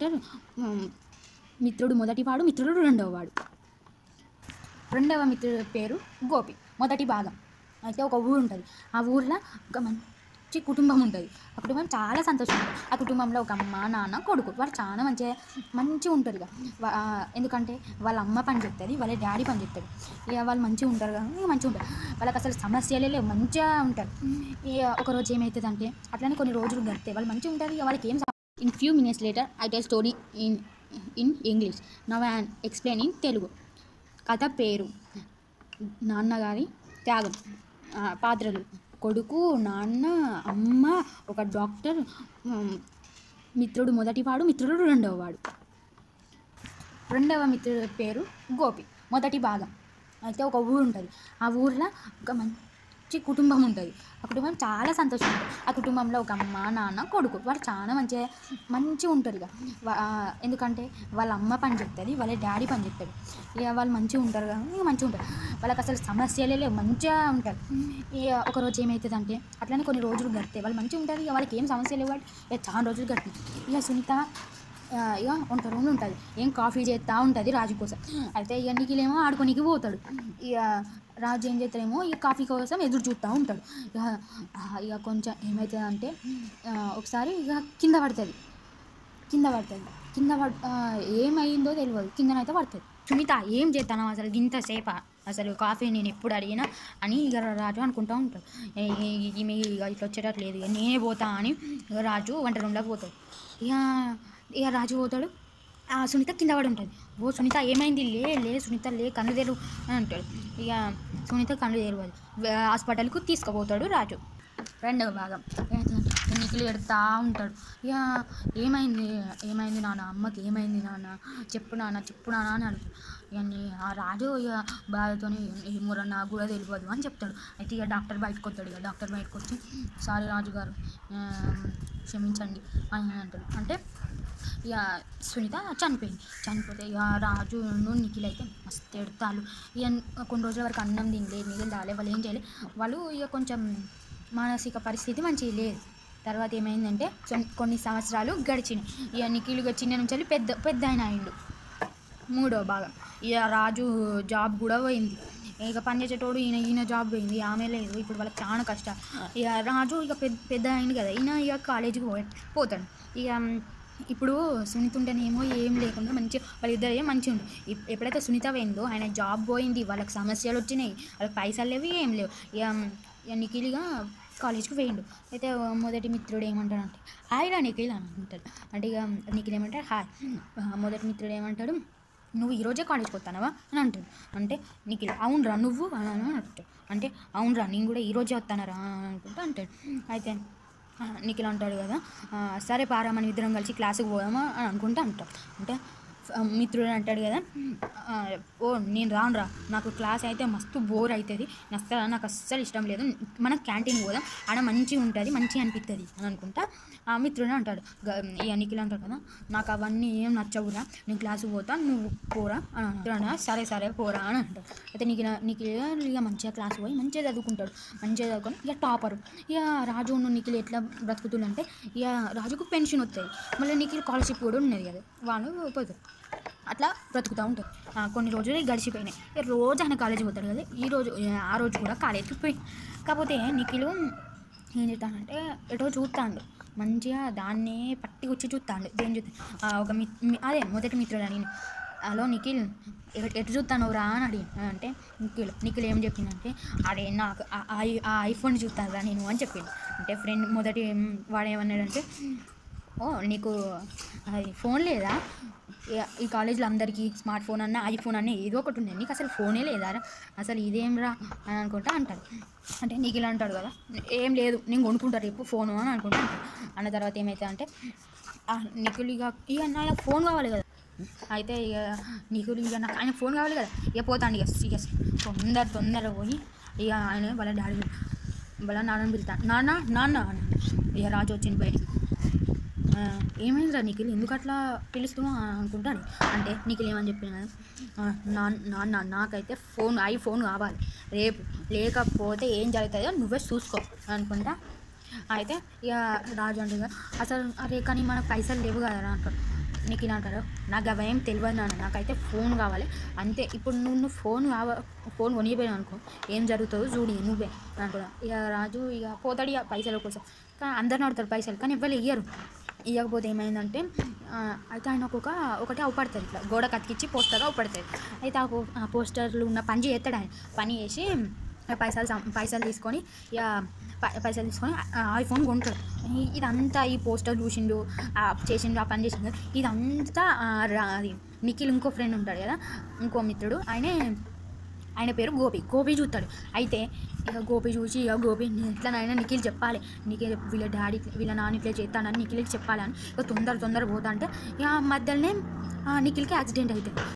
Doctor మిత్రుడు మొదటివాడు, మిత్రుడు రెండవవాడు. రెండవ మిత్రుడి పేరు గోపి. మొదటి భాగం. అయితే ఒక ఊరు ఉంటుంది. ఆ ఊర్లో ఒక మంచి కుటుంబం ఉంటుంది. ఆ కుటుంబం చాలా సంతోషంగా ఉంటుంది. ఆ కుటుంబంలో ఒక అమ్మ, నాన్న, కొడుకు. వాళ్ళు చాలా మంచిగా ఉంటారు. ఎందుకంటే వాళ్ళ అమ్మ పని చెప్తుంది, వాళ్ళ డాడీ పని చెప్తాడు. ఇక వాళ్ళు మంచిగా ఉంటారు కదా, ఇక మంచిగా ఉంటారు. వాళ్ళకి అసలు సమస్యలే లేవు, మంచిగా ఉంటారు. ఇక ఒకరోజు ఏమవుతుందంటే అట్లనే కొన్ని రోజులు గడితే వాళ్ళు మంచిగా ఉంటారు. ఇక వాళ్ళకి ఏం In few minutes later, I tell story in English. Now I am explaining Telugu. కథ పేరు నాన్నగారి త్యాగం. పాత్రలు కొడుకు, నాన్న, అమ్మ, ఒక డాక్టర్, మిత్రుడు మొదటివాడు, మిత్రుడు రెండవవాడు. రెండవ మిత్రుడి పేరు గోపి. మొదటి భాగం. అయితే ఒక ఊరు ఉంటుంది. ఆ ఊర్లో ఒక మంచి కుటుంబం ఉంటుంది. ఆ కుటుంబం చాలా సంతోషంగా ఉంటుంది. ఆ కుటుంబంలో ఒక అమ్మ, నాన్న, కొడుకు. వాళ్ళు చాలా మంచిగా ఉంటారు. ఎందుకంటే వాళ్ళ అమ్మ పని చెప్తుంది, వాళ్ళ డాడీ పని చెప్తాడు. ఇక వాళ్ళు మంచిగా ఉంటారు కదా, ఇక మంచిగా ఉంటారు. వాళ్ళకి అసలు సమస్యలే లేవు, మంచిగా ఉంటారు. ఇక ఒకరోజు ఏమవుతుందంటే అట్లనే కొన్ని రోజులు గడితే వాళ్ళు మంచిగా ఉంటారు. ఇక వాళ్ళకి ఏం సమస్య లేవు. ఇక చాలా రోజులు గడిపి ఇక సునీత ఇక వంట రూమ్లో ఉంటుంది. ఏం కాఫీ చేస్తూ ఉంటుంది రాజు కోసం. అయితే ఇక నిఖిలేమో ఆడుకోనికి పోతాడు. ఇక రాజు ఏం చేస్తాడేమో ఈ కాఫీ కోసం ఎదురు చూస్తూ ఉంటాడు. ఇక కొంచెం ఏమవుతుందంటే ఒకసారి ఇక కింద పడుతుంది. ఏమైందో తెలియదు, కిందనైతే పడుతుంది. సునీత ఏం చేస్తాను అసలు ఇంతసేపా, అసలు కాఫీ నేను ఎప్పుడు అడిగినా అని ఇక రాజు అనుకుంటూ ఉంటాడు. ఈమె ఇక ఇట్లా వచ్చేటట్లేదు, ఇక నేనే పోతా అని రాజు వంట రూమ్లోకి పోతాడు. ఇక రాజు పోతాడు. సునీత కింద పడి ఉంటుంది. ఓ సునీత ఏమైంది, లే సునీత లే, కన్ను తెరు అని అంటాడు. ఇక సునీత కన్ను తెరవదు. హాస్పిటల్కు తీసుకుపోతాడు రాజు. రెండవ భాగం. నిఖిల్ ఎడతా ఉంటాడు. ఇక ఏమైంది నాన్న, అమ్మకి ఏమైంది నాన్న, చెప్పు నాన్న అని అడుగుతాడు. ఇక ఆ రాజు ఇక బాధతో ఏమోరా నాకు కూడా తెలియదు అని చెప్తాడు. అయితే ఇక డాక్టర్ బయటకు వస్తాడు. ఇక డాక్టర్ బయటకు వచ్చి సారీ రాజుగారు క్షమించండి అని అంటాడు. అంటే ఇక సునీత చనిపోతే ఇక రాజు నిఖిల్ అయితే మస్తు ఎడతారు. ఇక కొన్ని రోజుల వరకు అన్నం తినలేదు, నీళ్ళు తాగలేదు. వాళ్ళు ఏం చేయలేదు. వాళ్ళు ఇక కొంచెం మానసిక పరిస్థితి మంచిగా లేదు. తర్వాత ఏమైందంటే కొన్ని సంవత్సరాలు గడిచినాయి. ఇక నిఖిల్ చిన్న నుంచి పెద్ద ఆయన అయిండు. మూడో భాగం. ఇక రాజు జాబ్ కూడా పోయింది. ఇక పనిచేసేటోడు ఈయన జాబ్ పోయింది, ఆమె లేదు. ఇప్పుడు వాళ్ళకి చాలా కష్టం. ఇక రాజు ఇక పెద్ద అయింది కదా, ఈయన ఇక కాలేజీకి పోతాడు. ఇక ఇప్పుడు సునీత ఉంటేనేమో ఏం లేకుండా మంచిగా వాళ్ళిద్దరే మంచిగా ఉండు. ఎప్పుడైతే సునీత పోయిందో ఆయన జాబ్ పోయింది, వాళ్ళకి సమస్యలు వచ్చినాయి, వాళ్ళకి పైసలు లేవు, ఏం లేవు. ఇక నిఖిల్గా కాలేజ్కి పోయిండు. అయితే మొదటి మిత్రుడు ఏమంటాడంటే హాయ్ రా నిఖిల్ అని అంటాడు. అంటే ఇక నిఖిల్ ఏమంటాడు హాయ్. మొదటి మిత్రుడు ఏమంటాడు నువ్వు ఈరోజే కాలేజ్కి వస్తానవా అని అంటాడు. అంటే నిఖిల్ అవునరా నువ్వు అని అంటాడు. అంటే అవునరా నేను కూడా ఈరోజే వస్తానరా అనుకుంటా అంటాడు. అయితే నిఖిల్ అంటాడు కదా సరే పారా మనం ఇద్దరం కలిసి క్లాసుకి పోదామా అని అనుకుంటా అంటాడు. అంటే మిత్రుడు అంటాడు కదా ఓ నేను రానురా, నాకు క్లాస్ అయితే మస్తు బోర్ అవుతుంది, నాకు అస్సలు ఇష్టం లేదు, మనం క్యాంటీన్ పోదాం, ఆడ మంచిగా ఉంటుంది, మంచిగా అనిపిస్తుంది అని అనుకుంటా ఆ మిత్రుడు అంటాడు. ఇక నిఖిల్ అంటాడు కదా నాకు అవన్నీ ఏం నచ్చవురా, నేను క్లాసుకు పోతా నువ్వు పోరా అని అంటాడు. సరే పోరా అని అంటాడు. అయితే నిఖిల్ ఇక మంచిగా క్లాసు పోయి మంచిగా చదువుకుంటాడు. మంచిగా చదువుకొని ఇక టాపరు. ఇక రాజు నిఖిల్ ఎట్లా బ్రతుకుతుందంటే ఇక రాజుకు పెన్షన్ వస్తుంది, మళ్ళీ నిఖిల్ స్కాలర్షిప్ కూడా ఉన్నది కదా, వాళ్ళు పోతారు. అట్లా బ్రతుకుతూ ఉంటారు. కొన్ని రోజులు గడిచిపోయినాయి. రోజు ఆయన కాలేజీకి పోతాడు కదా, ఆ రోజు కూడా కాలేజీకి పోయి కాకపోతే నిఖిల్ ఏం చేస్తానంటే ఎటో చూస్తాడు, మంచిగా దాన్నే పట్టి వచ్చి చూస్తాడు. దేని చూస్తా ఒక అదే మొదటి మిత్రుడు అని హలో నిఖిల్ ఎటు చూస్తాను రా అని అడిగి అంటే నిఖిల్ ఏం చెప్పిందంటే అదే నాకు ఆ ఐఫోన్ చూస్తాను రా నేను అని చెప్పింది. అంటే ఫ్రెండ్ మొదటి వాడు ఏమన్నాడంటే ఓ నీకు అది ఫోన్ లేదా, ఈ కాలేజీలో అందరికీ స్మార్ట్ ఫోన్ అన్నా ఐఫోన్ అన్నా ఏదో ఒకటి ఉంది, నీకు అసలు ఫోనే లేదా అసలు ఇదేం రా అని అనుకుంటా అంటాడు. అంటే నిఖిల్ అంటాడు కదా ఏం లేదు నేను కొనుక్కుంటాను రేపు ఫోను అని అనుకుంటా అంటాడు. అన్న తర్వాత ఏమవుతుంది అంటే నిఖిల్ ఇక నాకు ఫోన్ కావాలి కదా, అయితే ఇక నిఖిల్ ఇక నాకు ఆయన ఫోన్ కావాలి కదా, ఇక పోతాండి ఇక తొందర పోయి ఇక ఆయన వాళ్ళ డాడీ వాళ్ళ నాన్నని పిలుతాను. నాన్న అని ఇక రాజు వచ్చింది బయటికి. ఏమైందిరా నిఖిల్ ఎందుకు అట్లా పిలుస్తున్నావు అనుకుంటాను. అంటే నిఖిల్ ఏమని చెప్పిన నాన్న నాకైతే ఐఫోన్ కావాలి రేపు, లేకపోతే ఏం జరుగుతుందో నువ్వే చూసుకో అనుకుంటా. అయితే ఇక రాజు అంటే అసలు అరే కానీ మనకు పైసలు లేవు కదా అంటాడు. నిఖిల్ అంటారు, నాకు అవేం తెలియదు నాన్న, నాకైతే ఫోన్ కావాలి అంతే. ఇప్పుడు నువ్వు ఫోన్ కొనిపోయావు అనుకో, ఏం జరుగుతుందో చూడు నువ్వే అనుకున్నా. ఇక రాజు ఇక పోతాడు ఇక పైసల కోసం. కానీ అందరిని అడుగుతాడు పైసలు, కానీ ఎవ్వరు ఇవ్వకపోతే ఏమైందంటే అయితే ఆయన ఒకటి అవపడుతుంది, ఇట్లా గోడ కతికిచ్చి పోస్టర్ అవపడుతుంది. అయితే ఆ పోస్టర్లు ఉన్న పని చేస్తాడు ఆయన. పని చేసి పైసలు తీసుకొని ఇక పైసలు తీసుకొని ఐఫోన్ కొంటాడు. ఇదంతా ఈ పోస్టర్ చూసిండు, చేసిండు, ఆ పని చేసిండు. ఇదంతా అది నిఖిల్ ఇంకో ఫ్రెండ్ ఉంటాడు కదా, ఇంకో మిత్రుడు, ఆయన పేరు గోపి చూస్తాడు. అయితే ఇక గోపి చూసి ఇక గోపి ఎట్లనైనా నిఖిల్ చెప్పాలి, నిఖిల్ వీళ్ళ నాన్న ఇట్లా చేస్తానని నిఖిల్కి చెప్పాలని ఇక తొందర పోతా అంటే ఇక మధ్యలోనే నిఖిల్కి యాక్సిడెంట్ అవుతుంది.